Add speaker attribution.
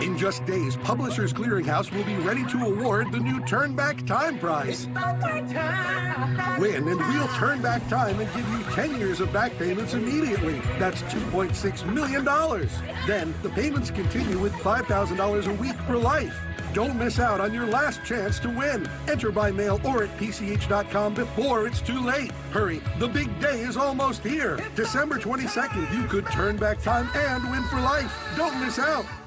Speaker 1: In just days, Publishers Clearinghouse will be ready to award the new Turn Back Time prize. Win and we'll turn back time and give you 10 years of back payments immediately. That's $2.6 million. Then the payments continue with $5,000 a week for life. Don't miss out on your last chance to win. Enter by mail or at pch.com before it's too late. Hurry, the big day is almost here. December 22nd, you could turn back time and win for life. Don't miss out.